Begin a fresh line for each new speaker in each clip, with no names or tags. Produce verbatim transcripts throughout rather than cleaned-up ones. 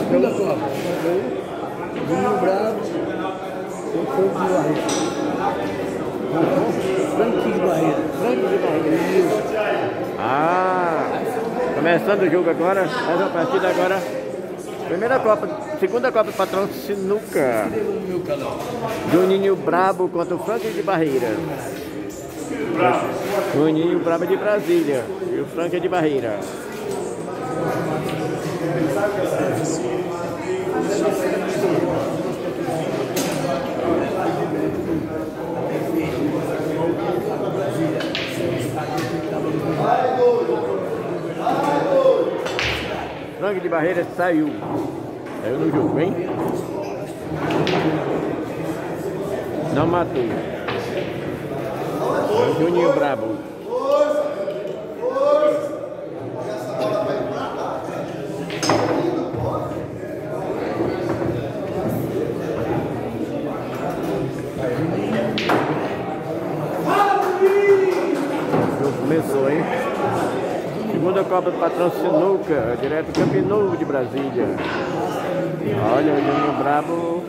Segunda Copa. Vinho Bravo com Franco de Barreira. Franco de Barreira. Franco de Barreira.
Ah, começando o jogo agora, mais uma partida agora. Primeira Copa, segunda Copa do Patrão Sinuca. Juninho Brabo contra o Franco de Barreira. Juninho Brabo de Brasília e o Franco de Barreira. Franco de Barreira saiu. Saiu no jogo, hein? Não matou. O Juninho Brabo. O jogo começou, hein? Segunda Copa do Patrão Sinuca, direto do Campo Novo de Brasília. Olha, o Juninho Brabo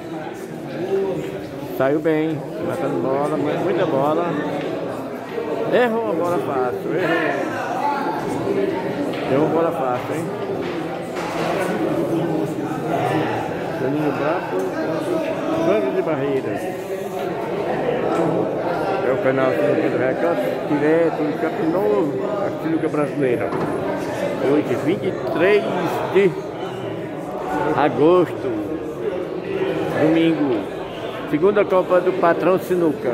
saiu bem, matando bola, muita bola. Errou a bola fácil, errou. Deu uma bola fácil, hein? Juninho Brabo, Franco de Barreira. É o canal Sinuca do Recanto, direto do Campo Novo, a Sinuca brasileira. Hoje, vinte e três de agosto, domingo, segunda Copa do Patrão Sinuca.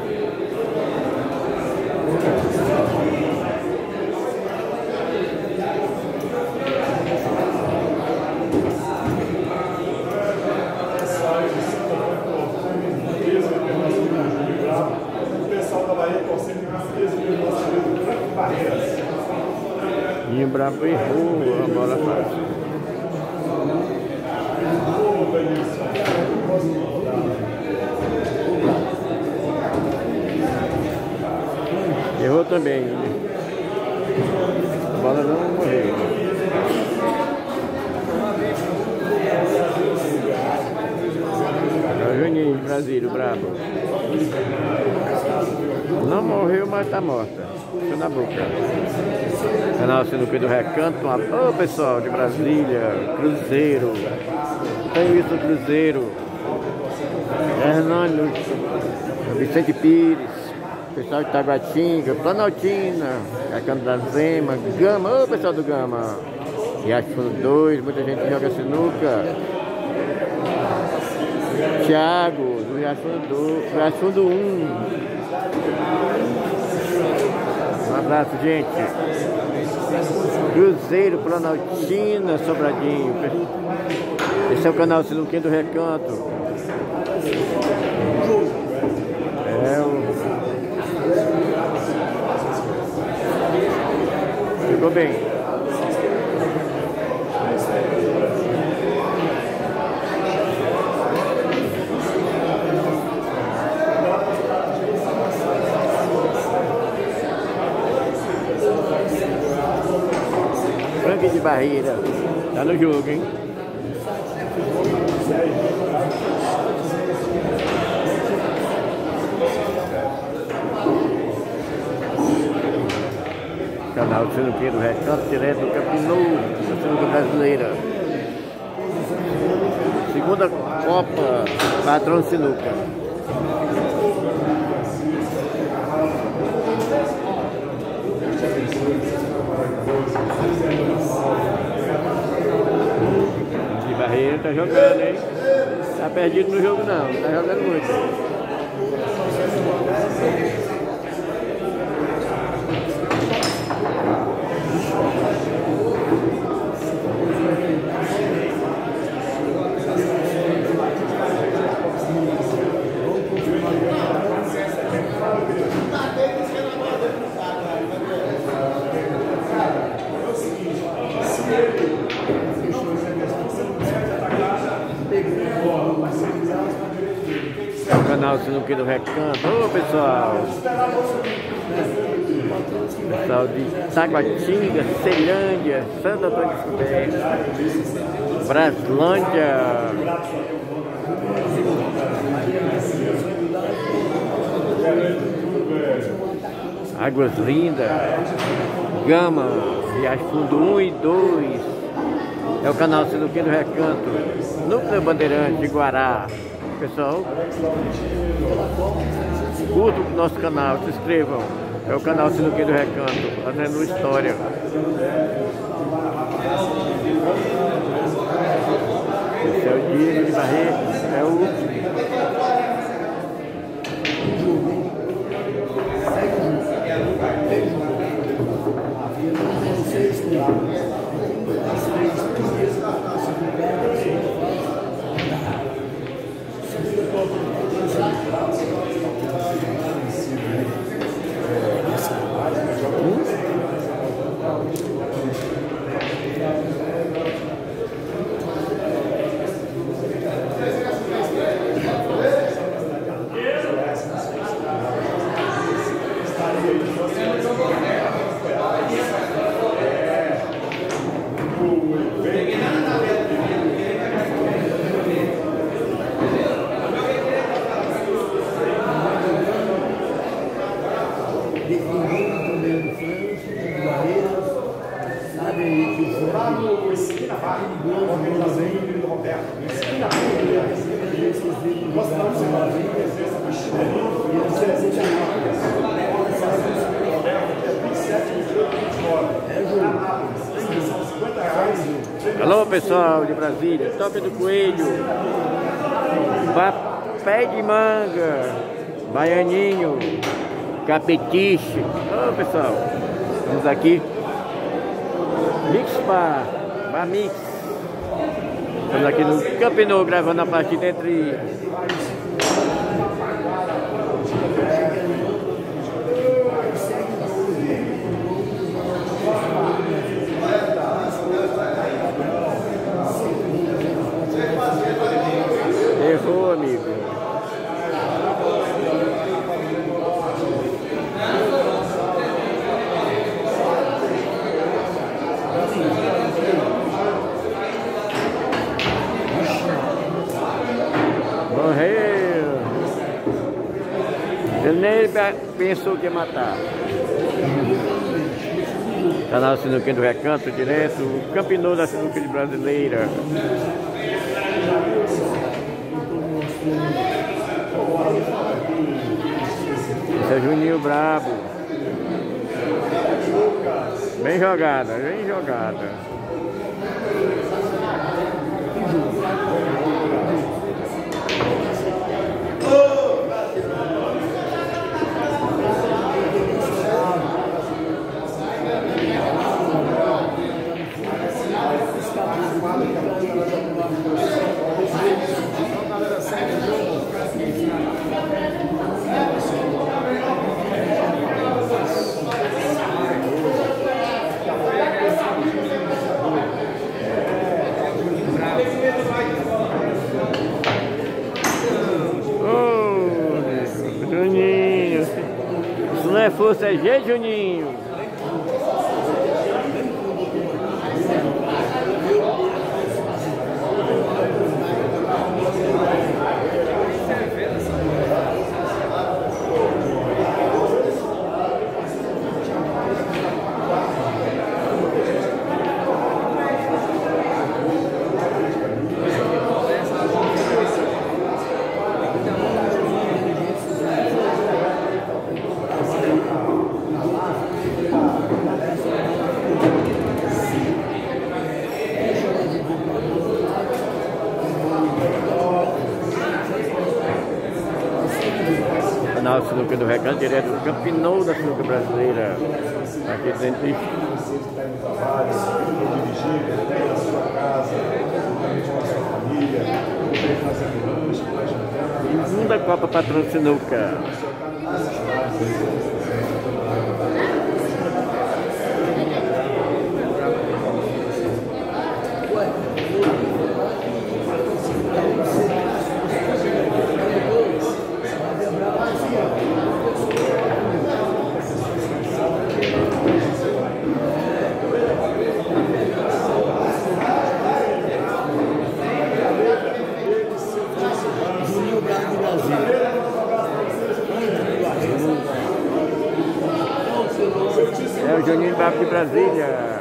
E o Brabo errou a bola fácil. Errou também. A bola não morreu. É o Juninho de Brasília, o Brabo. Não morreu, mas tá morta. Fica na boca. Canal Sinuca do Recanto. Ô, pessoal de Brasília, Cruzeiro. Tem isso, Cruzeiro. Hernânio, Vicente Pires. Pessoal de Taguatinga, Planaltina, Recanto da Zema, Gama. Ô, pessoal do Gama. Riacho Fundo dois, muita gente joga sinuca. Thiago, do Riacho Fundo um. Um abraço, gente. Cruzeiro, Planaltina, Sobradinho. Esse é o canal Sinuquinha do Recanto. É o... Ficou bem. Franco de Barreira, tá no jogo, hein? Canal Sinuquinha do Recanto, direto do Campo Novo, da Sinuca brasileira. Segunda Copa Patrão Sinuca. De Barreira tá jogando, hein? Tá perdido no jogo não, tá jogando muito. Canal Sinuca do Recanto. Ô, pessoal, Pessoal de Taguatinga, Ceilândia, Santo Antônio dos Cudés, Braslândia. Águas Lindas, Gama, Riacho Fundo um e dois. É o canal Sinuquinha do Recanto, Núcleo Bandeirante de Guará. Pessoal, curtam o nosso canal, se inscrevam. É o canal Sinuquinha do Recanto, fazendo história. Esse é o Diego de Barreto, é o Alô pessoal de Brasília, Toca do Coelho, Pé de Manga, Baianinho, Capetiche. Alô pessoal, vamos aqui, Mix Bar, Bar Mix. Estamos aqui no Camp Nou gravando a partida entre errou, amigo. Morreu. Ele nem pensou que ia matar. Canal Sinuquinha do Recanto, direto, Camp Nou da Sinuquinha Brasileira. Esse é Juninho Brabo. Bem jogada, bem jogada. Juninho, isso não é força, é G, Juninho. Canal Sinuquinha do Recanto, direto do Camp Nou da Sinuca Brasileira. Aqui dentro de segunda Copa Patrão Sinuca. Brasília.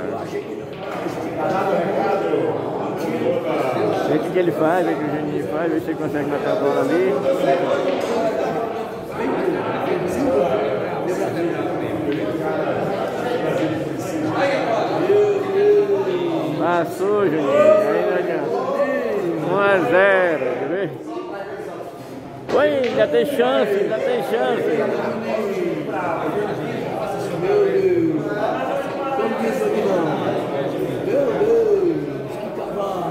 Vê o que ele faz, vê o que o Juninho faz, vê se ele consegue matar a bola ali. Passou, Juninho, aí não adianta. um a zero, quer ver? Oi, ainda tem chance, ainda tem chance.
Meu Deus! Como que isso aqui não? Meu Deus! Que cavalo!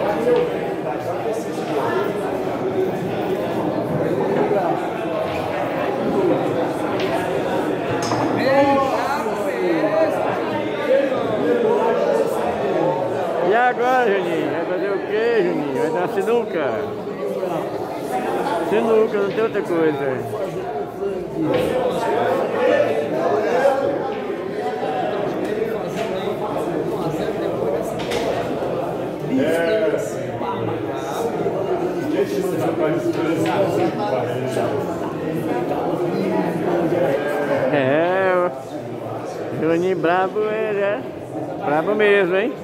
E agora, Juninho? Vai fazer o quê, Juninho? Vai dar sinuca? Sinuca, não tem outra coisa. É, o Juninho brabo, ele é brabo mesmo, hein?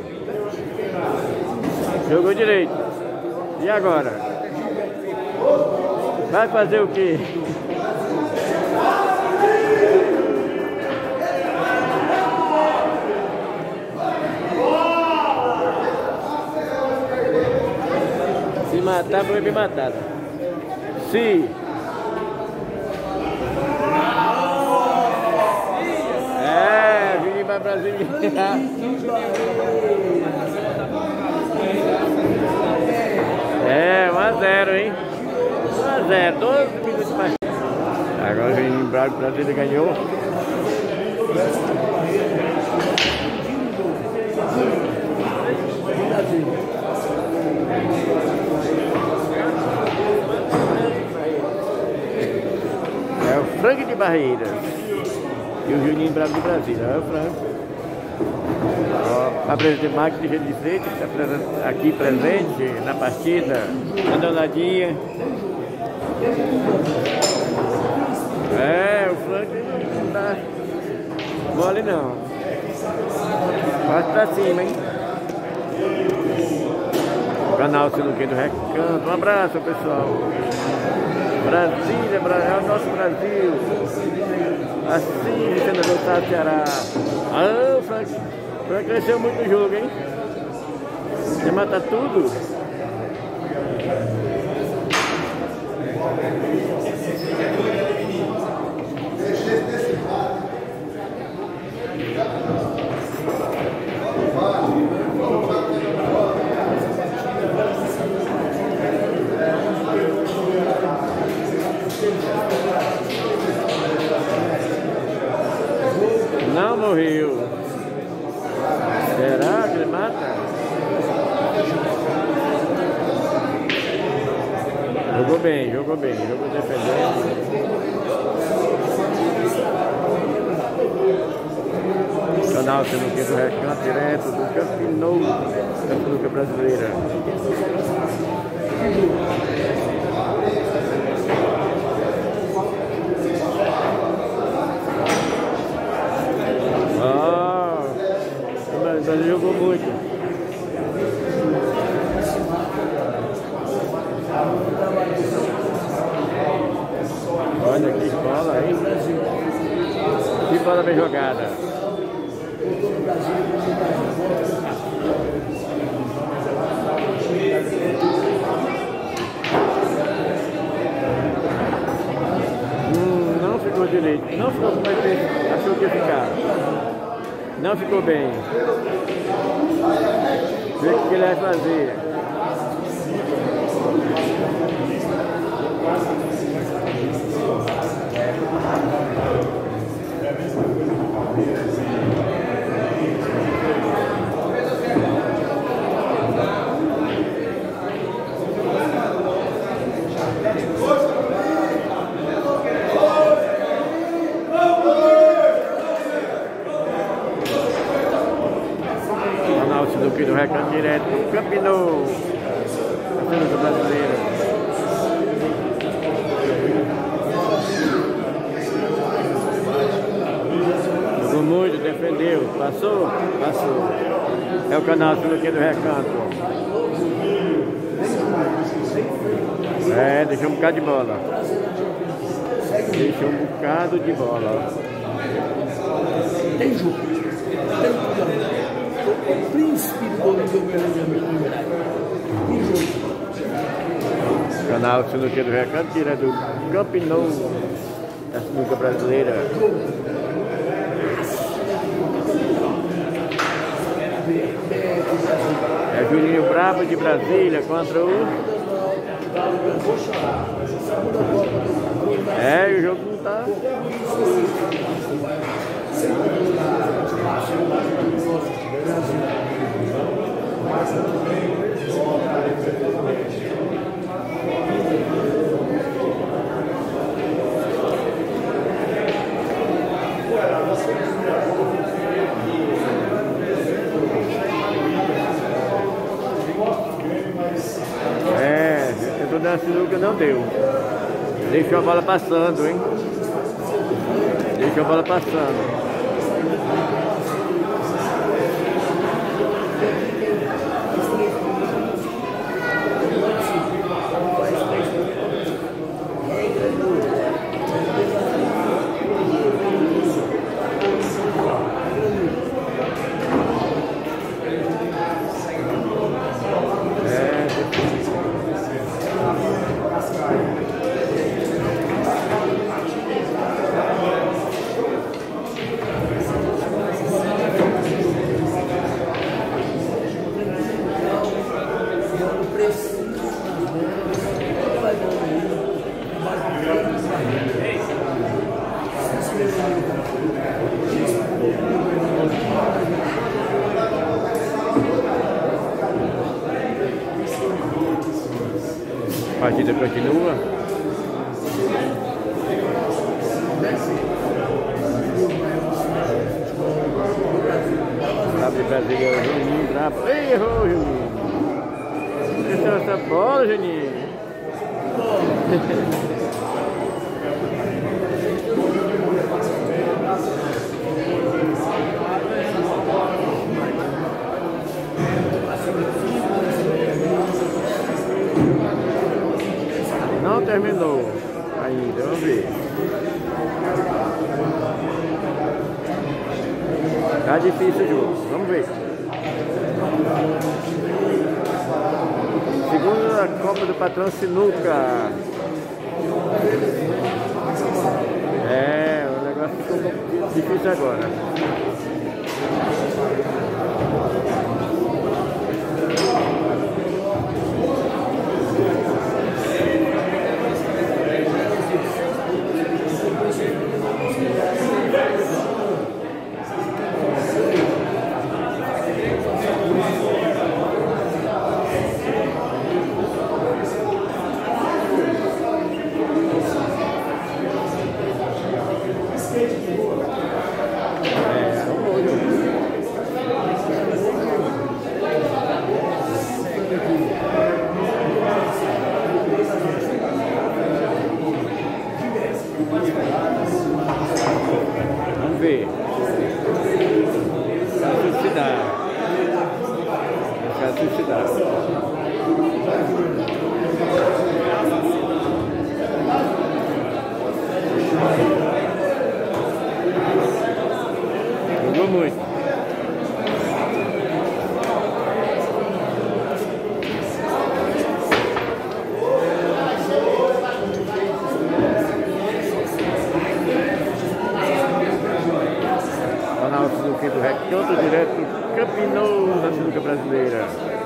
Jogou direito. E agora? Vai fazer o quê? Se matar, foi bem matado. Se... É, vim para Brasília. É, um a zero, hein? um a zero, doze minutos mais. Agora o Juninho Bravo, o Brasília ganhou. É o Frank de Barreiras. E o Juninho Bravo de Brasília. É o Frank. Ó, a presidente Marcos de Gênero de Freitas, que está aqui presente na partida, dando uma olhadinha. É, o Frank não dá mole não. Passa pra cima, hein? O canal Sinuquinha do Recanto. Um abraço, pessoal. Brasília, é o nosso Brasil. Assim, senador Estado do Ceará. Ah, o Frank. O Frank cresceu muito no jogo, hein? Você mata tudo. Não morreu. Será que ele mata? Jogou bem, jogou bem, jogou defendendo. Canal Sinuquinha do Recanto, direto do Campinou, da Sinuca Brasileira. Ah, o Brasil jogou muito. Olha que bola aí. Que bola bem jogada. Hum, não ficou direito. Não ficou como ele achou que ia ficar. Não ficou bem. Vê o que ele vai fazer. Sinuquinha do Recanto direto do Campinou, a Sinuca Brasileira. Jogou muito, defendeu, passou, passou. É o canal Sinuquinha do Recanto. É, deixou um bocado de bola. Deixou um bocado de bola.
Tem jogo. Tem jogo. O príncipe do Uberlândia. Tem jogo.
Canal Sinuquinha do Recanto, direto do Campinou, da sinuca brasileira. É Juninho Brabo de Brasília contra o... É, o jogo não tá... É, tentou dar uma sinuca, não deu. Deixou a bola passando, hein? Deixou a bola passando. A partida continua. Brabo brasileiro, Juninho Brabo. Ei, errou, Juninho. Deixou essa bola, Juninho. Não terminou ainda, vamos ver. Tá difícil o jogo, vamos ver. Segunda Copa do Patrão Sinuca. É, o negócio ficou um pouco difícil agora. Vamos ver. Suicidar. Vai suicidar. Jogou muito. Do Recanto, direto do Campinou, da sinuca brasileira.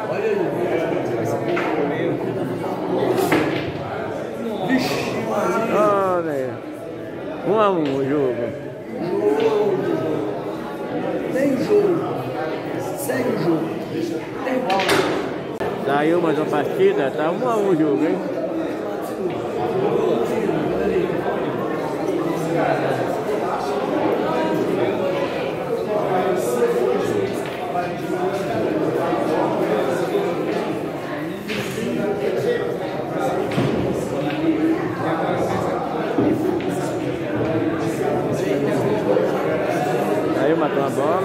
Olha, um a um o jogo.
Tem jogo. Segue o jogo. Tem bola.
Saiu mais uma partida, tá um a um o jogo, hein? Aí matou uma bola.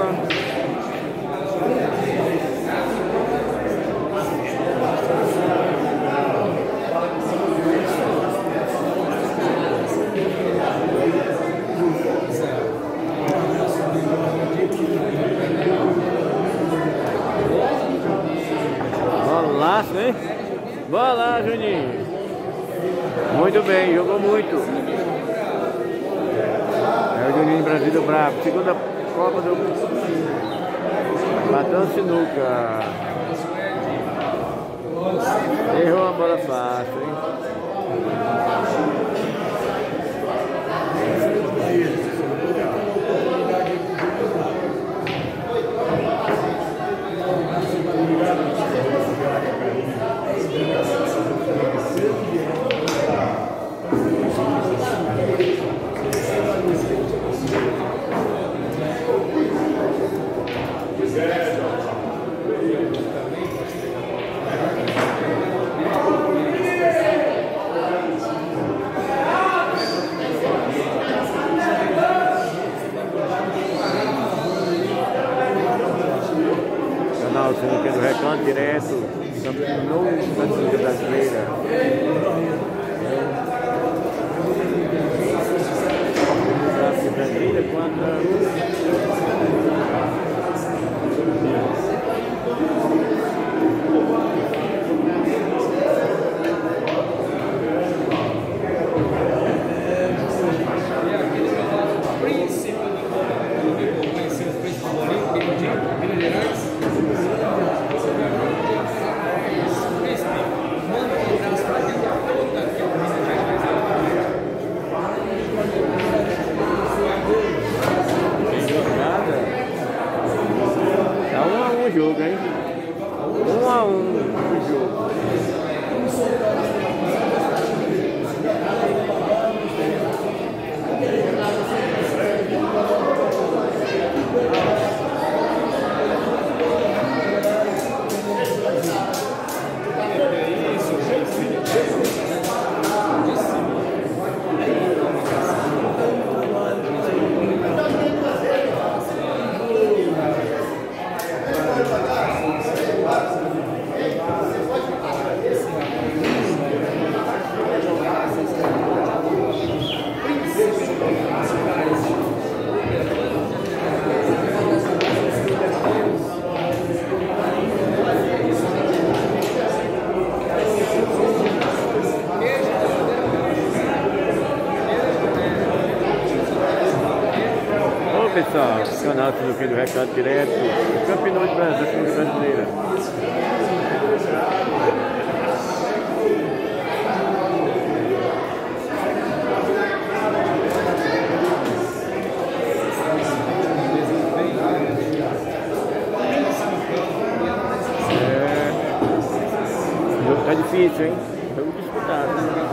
Golaço, hein? Boa lá, Juninho. Muito bem, jogou muito. É o Juninho Brasil do Bravo. Segunda Copa do Batão Sinuca. Errou a bola fácil, hein? Canal Sinuca do Recanto, direto, Campinou, da Sinuca Brasileira. Brasília contra o jogo, hein? Um a um o jogo. Pessoal, canal Sinuca do Recanto direto, Campinou de Brasil, da Sinuca Brasileira. É, o jogo tá difícil, hein? Jogo disputado.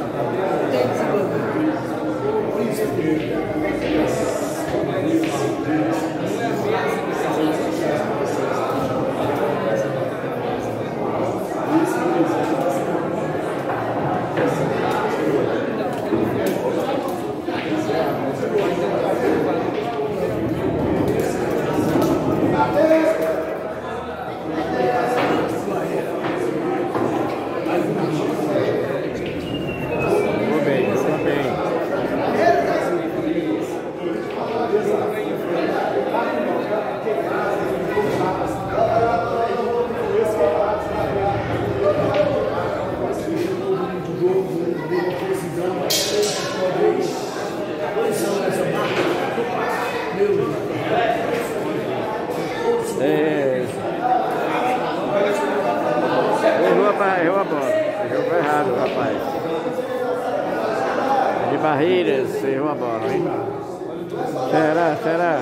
Jogou bem, jogou bem. É. Errou a, errou a bola, errou errado, rapaz. De Barreiras, errou a bola, hein? Será, será?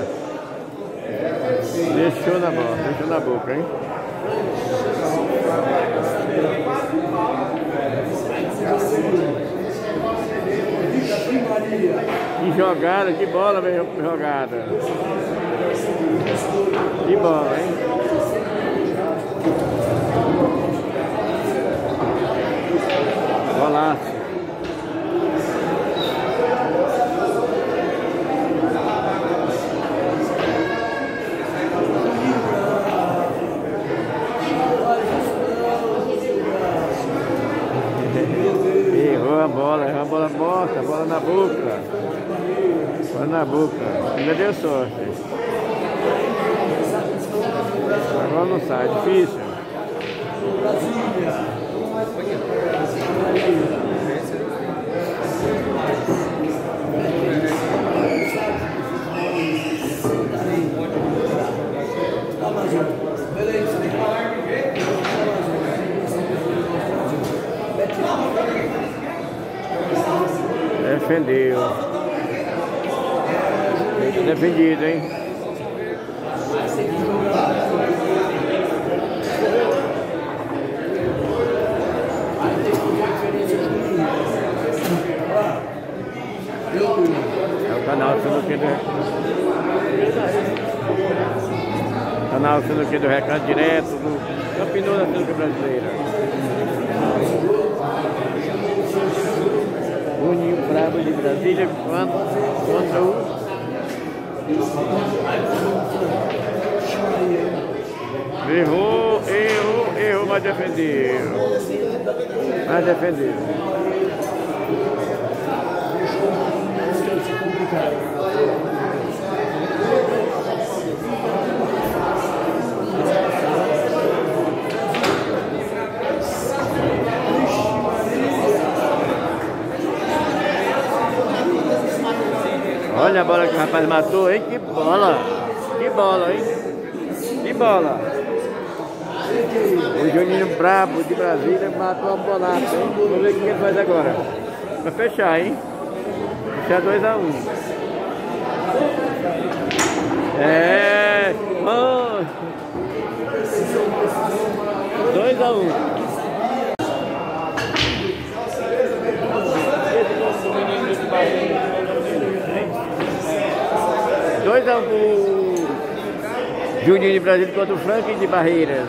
Deixou na bola, deixou na boca, hein? Que jogada, que bola bem jogada. Que bola, hein? Golaço. Errou a bola, errou a bola morta, a bola na boca. Bola na boca. Ainda deu sorte. Agora não sai, difícil. defendeu. Defendido, hein? É o canal Sinuquinha do Canal Sinuquinha do Recanto, direto do Campeonato da Sinuca Brasileira. Juninho Brabo de Brasília contra o Errou, errou, errou, mas defendeu. Mas defendeu. Olha a bola que o rapaz matou, hein? Que bola! Que bola, hein? Que bola! O Juninho Brabo de Brasília matou a bolada, hein? Vamos ver o que ele faz agora. Pra fechar, hein? Fechar dois a um. É! dois a um. dois a um pro Juninho de Brasília contra o Frank de Barreiras.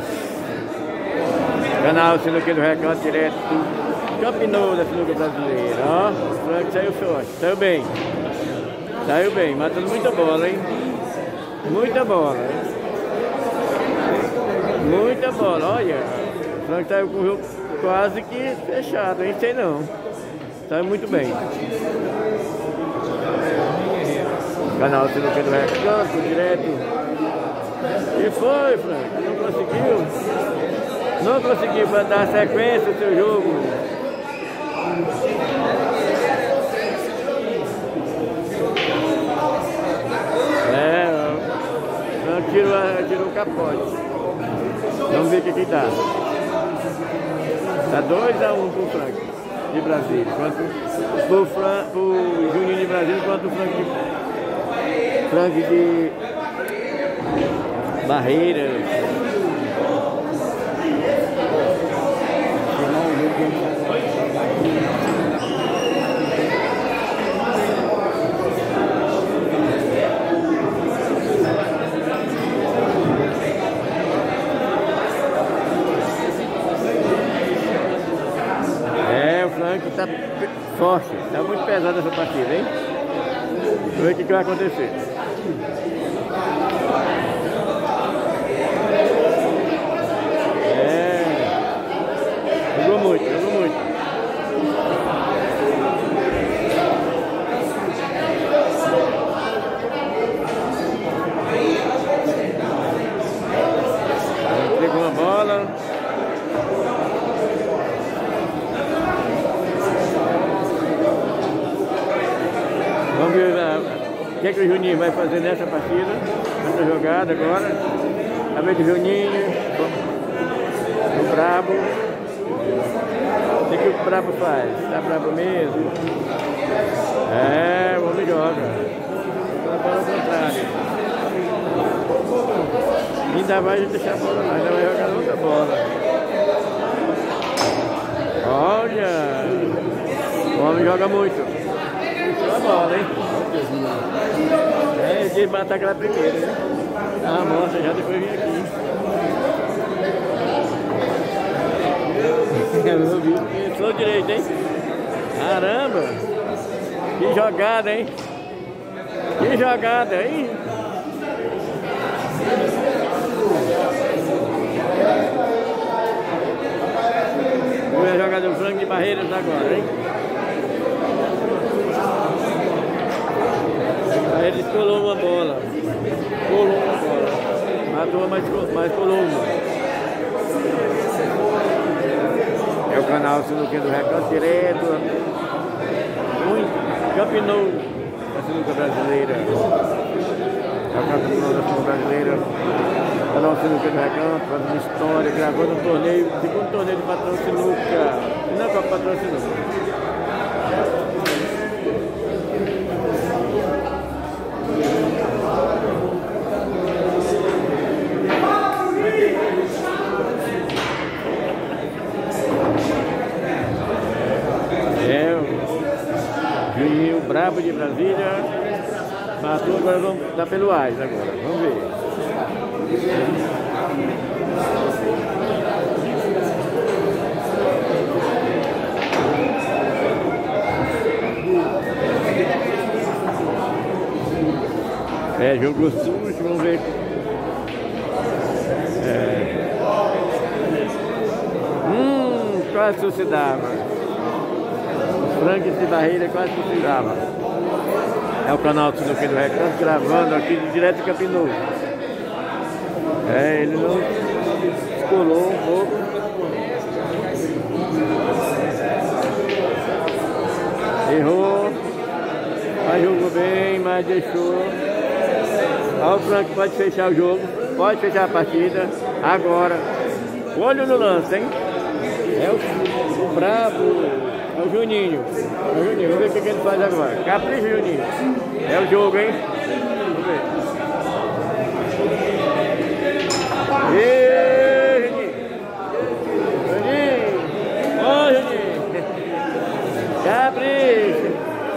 Canal Sinuquinha do Recanto, direto do Campeonato da Sinuca Brasileira. Ó, o Frank saiu forte, saiu bem. Saiu bem, matando muita bola, hein? Muita bola. Muita bola, olha. O Frank saiu com o jogo quase que fechado, hein? Sei não. Saiu muito bem. Canal Sinuquinha do Recanto, direto. E foi, Frank, não conseguiu. Não conseguiu dar sequência ao seu jogo. É, Frank tirou, tirou o capote. Vamos ver o que que dá. Tá dois a um pro Frank de Brasília. Quanto pro, Fran, pro Juninho de Brasília, quanto o Frank de... Frank de Barreiras. É, o Frank tá forte, tá muito pesado essa partida, hein? Vamos ver o que que vai acontecer. É, jogou muito, jogou muito. Pegou uma bola. Vamos ver o que, é que o Juninho vai fazer nessa partida, nessa jogada agora. A vez do Juninho, o Brabo. O que, que o Brabo faz? Tá brabo mesmo? É, o homem joga. A bola ao contrário. Ainda vai deixar a bola lá, ainda vai jogar outra bola. Olha! O homem joga muito. A bola, hein? É, ele matar aquela primeira, né? Ah, mostra, já depois vim aqui. Eu vi, entrou direito, hein? Caramba! Que jogada, hein? Que jogada, hein? Vou a jogada do Frank de Barreiras agora, hein? Aí ele colou uma bola. Colou uma bola. Matou, mas, mas colou uma. É o canal Sinuquinha do Recanto, direto. Muito. Campeonato da Sinuca Brasileira. É o campeonato da Sinuca Brasileira. Canal Sinuquinha do Recanto, fazendo história, gravando um torneio, segundo torneio de patrão Sinuca. Não é para patrão Sinuca. Brabo de Brasília. Matou, agora vamos dar pelo Ais agora. Vamos ver. É, jogo sujo, vamos ver. É. Hum, quase suicidava. Frank de barreira quase suicidava. É o canal do Sinuquinha do Recanto gravando aqui direto de Campinoso. É, ele não descolou um pouco. Errou. Mas jogou bem, mas deixou. Olha o Frank, pode fechar o jogo, pode fechar a partida, agora. Olho no lance, hein? É o, o brabo, é o Juninho. É o Juninho, vamos ver o que, que ele faz agora. Capricha, Juninho. É o jogo, hein? Vamos ver. Ê, Juninho! Juninho! Ó, Juninho! Capricha!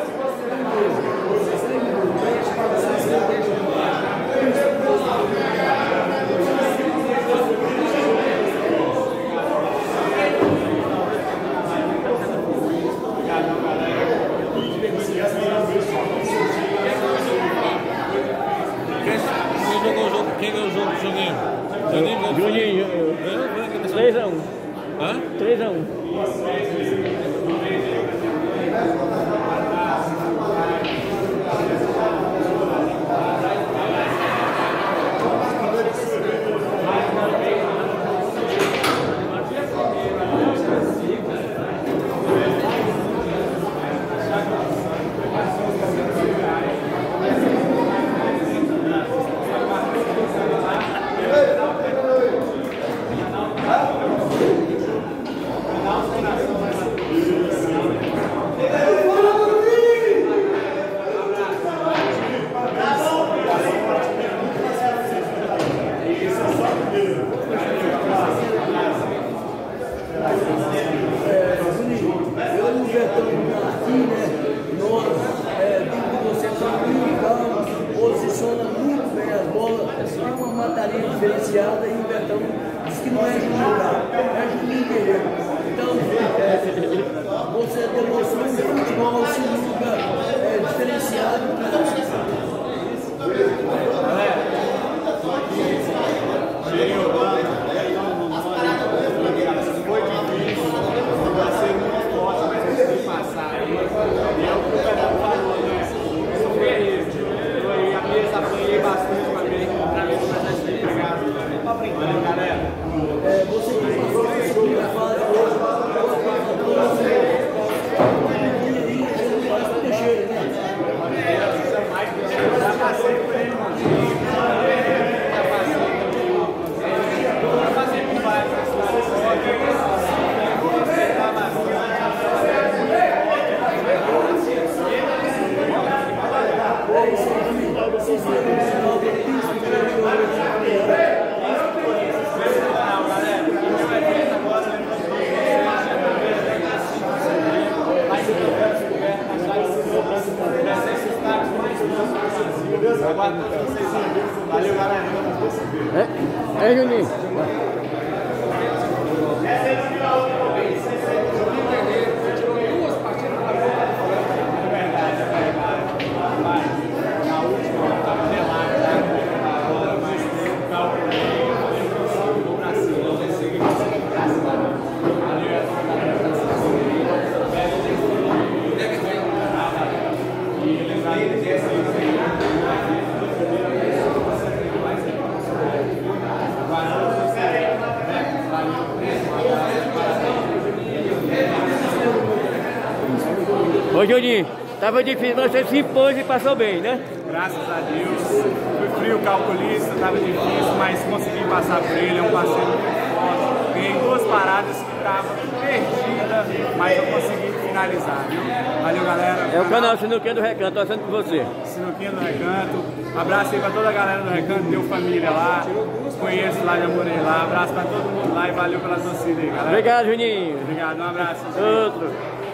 Quem ganhou o jogo do Juninho? Juninho?
Juninho, três a um.
Hã?
três a um.
Posiciona muito bem as bolas, é uma mataria diferenciada e o Betão diz que não é Juninho Bravo, é Juninho Guerreiro. Então, é, você demonstrou um futebol sinuca é, diferenciado.
Foi difícil, vai ser muito forte, mas consegui passar aí. E é o que o Fernando falou, né? Eu sou guerreiro. Eu a mesa apanhei bastante pra mim, pra mim começar a se pegar. Tá brincando, galera.
É, você que passou essa primeira fase hoje,
já passei por ele, mano. Já passei já passei por vários. Valeu, galera.
É, é Juninho. Ô Juninho, tava difícil, mas você se impôs e passou bem, né?
Graças a Deus. Fui frio, calculista, tava difícil, mas consegui passar por ele. É um parceiro muito forte. Ganhei duas paradas que estavam perdidas, mas eu consegui finalizar, viu? Valeu, galera.
É o canal Sinuquinha do Recanto, torcendo por você.
Sinuquinha do Recanto. Abraço aí pra toda a galera do Recanto, deu família lá. Conheço lá, já morei lá. Abraço pra todo mundo lá e valeu pela torcida aí, galera.
Obrigado, Juninho.
Obrigado, um abraço.
Outro.